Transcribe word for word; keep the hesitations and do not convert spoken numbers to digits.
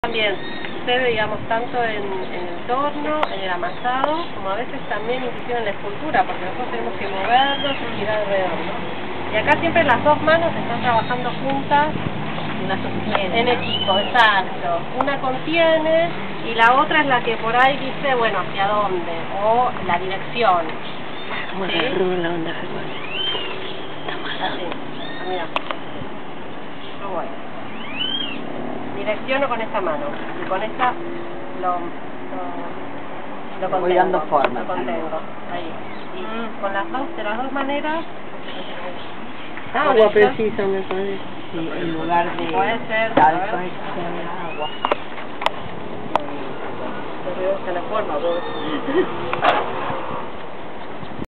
También sucede, digamos, tanto en, en el torno, en el amasado, como a veces también inclusive en la escultura, porque nosotros tenemos que movernos y girar alrededor, ¿no? Y acá siempre las dos manos están trabajando juntas, una sostiene, en equipo, exacto. Una contiene y la otra es la que por ahí dice, bueno, hacia dónde, o la dirección. Vamos ¿Sí? a agarrar la onda ferrosa. Así, ah, mira. Yo voy. Direcciono con esta mano y con esta lo, lo, lo contengo. Voy dando forma. Lo contengo, ahí. Y mm. con las dos, de las dos maneras. Agua precisa, me parece. Sí, en lugar de puede ser, talco, hay que poner agua. Se me gusta la forma, vos.